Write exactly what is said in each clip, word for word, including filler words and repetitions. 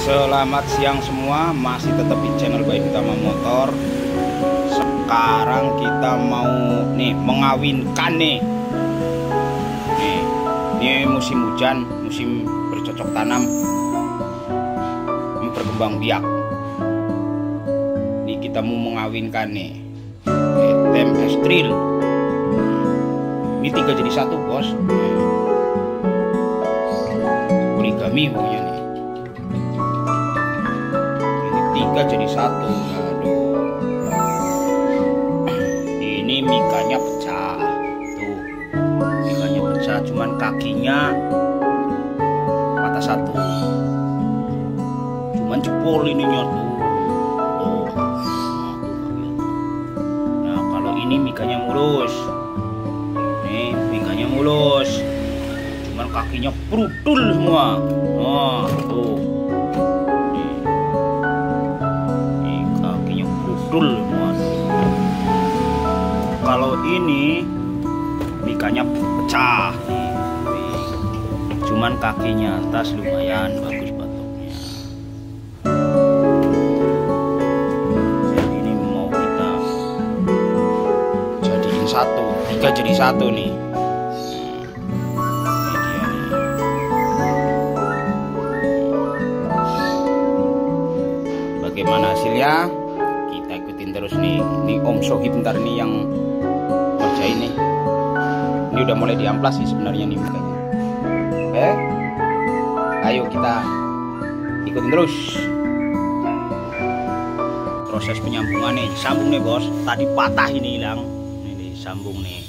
Selamat siang semua, masih tetap di channel Baik Utama Motor. Sekarang kita mau nih mengawinkan nih. Nih, ini musim hujan, musim bercocok tanam, ini berkembang biak. Ini kita mau mengawinkan nih Etem Estril. Ini tiga jadi satu bos. Origami pokoknya nih. Tiga jadi satu. Aduh, ini mikanya pecah tuh, mikanya pecah, cuman kakinya patah satu, cuman jebol ininya tuh. Oh. Nah kalau ini mikanya mulus, nih mikanya mulus, cuman kakinya prudul semua. Nah tuh, kalau ini mikanya pecah nih, cuman kakinya atas lumayan bagus batoknya. Jadi ini mau kita jadiin satu, tiga jadi satu nih. Ini dia nih. Bagaimana hasilnya? Kita ikutin terus nih. Ini Om Sohib bentar nih yang kerjain nih. Ini udah mulai diamplas sih sebenarnya nih mikanya. Eh, ayo kita ikutin terus proses penyambungan nih. Sambung nih bos. Tadi patah ini hilang. Ini disambung nih.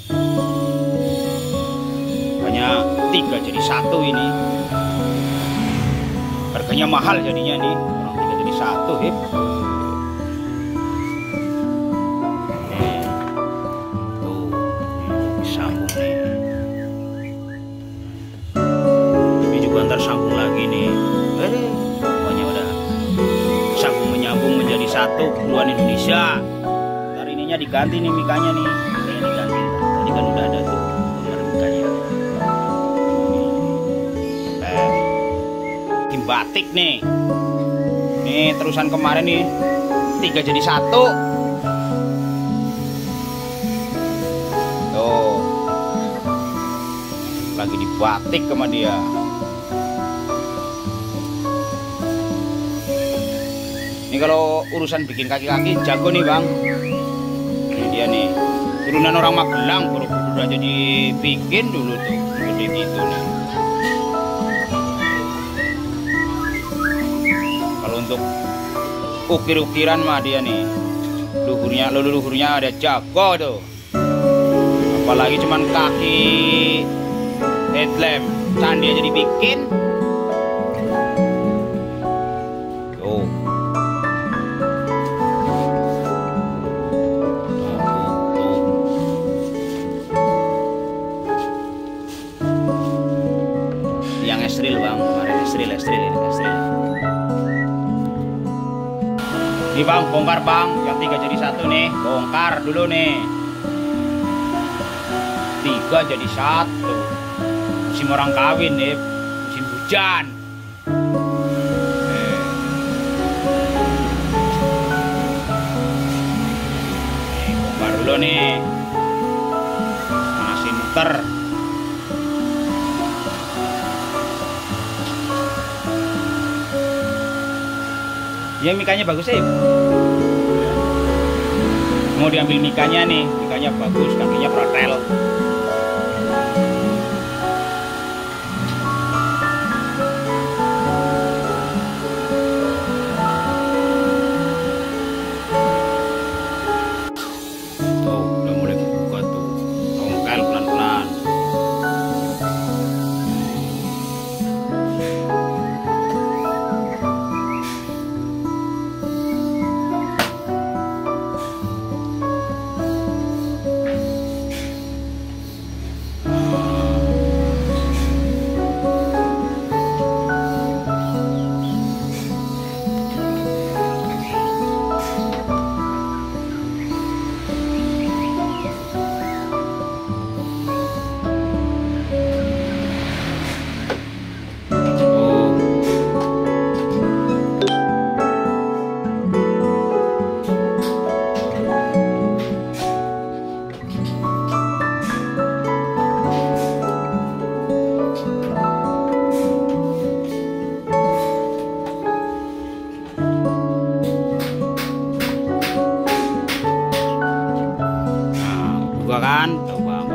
Banyak tiga jadi satu ini. Harganya mahal jadinya nih. Orang tiga jadi satu hip. Sambung lagi nih, eh, pokoknya udah sambung menyambung menjadi satu kesatuan Indonesia. Ntar ininya diganti nih mikanya nih, ini diganti. Tadi kan udah ada tuh nomor mikanya. Eh, tim batik nih, nih terusan kemarin nih tiga jadi satu. Tuh, lagi dibatik sama dia. Ini kalau urusan bikin kaki-kaki jago nih bang. Ini dia nih, turunan orang Magelang, buru-buru aja dibikin dulu tuh, gede gitu nih. Kalau untuk ukir-ukiran mah dia nih, luhurnya, leluhurnya ada jago tuh. Apalagi cuman kaki headlamp, candi aja dibikin. Tuh. Estril bang, kemarin Estril, Estril ini Estril. Ini bang, bongkar bang, yang tiga jadi satu nih, bongkar dulu nih. Tiga jadi satu. Musim orang kawin nih, musim hujan. Eh. Nih, bongkar dulu nih. Manasin muter. Yang mikanya bagus sih. Mau diambil mikanya nih, mikanya bagus, kakinya protel. Tuh, udah mulai kebuka tuh. Tongkel pelan-pelan. buka kan, tahu bang.